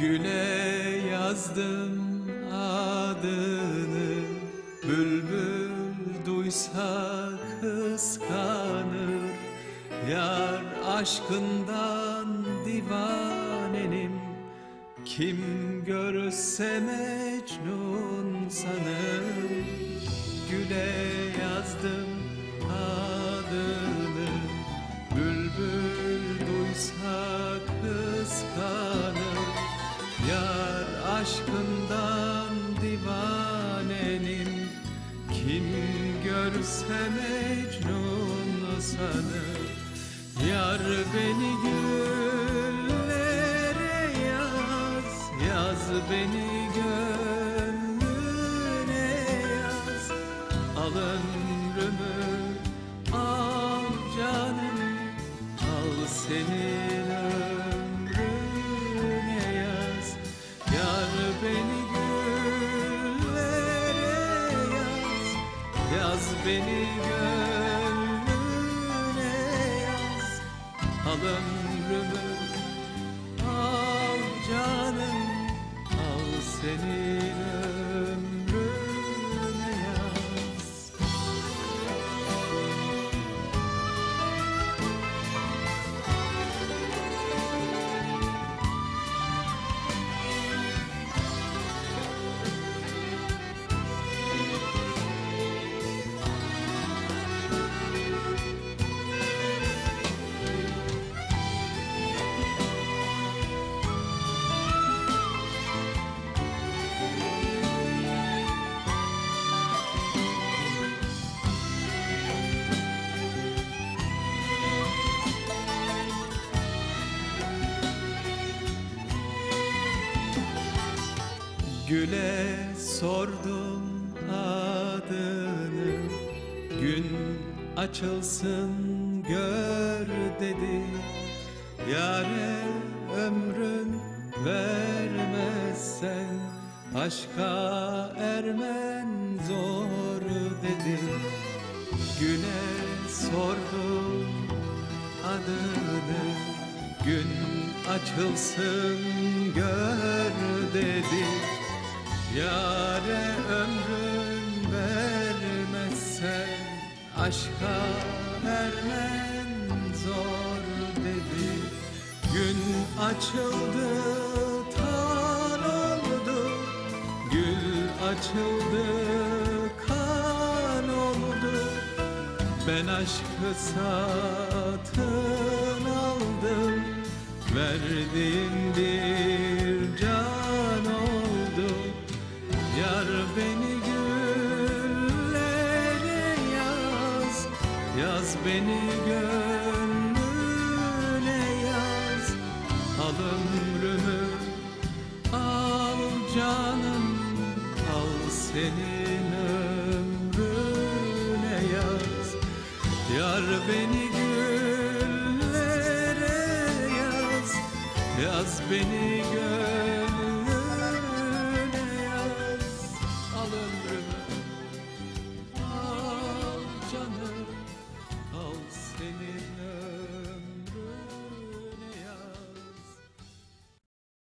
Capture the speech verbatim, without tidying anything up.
Güle yazdım adını, bülbül duysa kıskanır. Yar aşkından divanenim, kim görse Mecnun sanır. Güle yazdım adını, bülbül duysa kıskanır. Yar aşkından divanenim, kim görse Mecnun sanır. Yar beni güllere yaz, yaz beni gönlüne yaz. Al ömrümü, al canım, al senin ömrüne yaz. Yar beni güllere yaz, yaz beni gönlüne yaz. Al ömrümü, al canım, al senin ömrüne yaz. Güle sordum adını, gün açılsın gör dedi. Yâre ömrün vermezsen, aşka ermen zor dedi. Güne sordum adını, gün açılsın gör dedi. Yâre ömrün vermezsen, aşka ermen zor dedi. Gün açıldı, tan oldu, gül açıldı, kan oldu. Ben aşkı satın aldım, verdiğim bir can oldu. Yar beni güllere yaz, yaz beni gönlüne yaz. Al ömrümü, al canım, al senin ömrüne yaz. Yar beni güllere yaz, yaz beni gönlüne yaz. Al ömrümü, al canım, al senin ömrüne.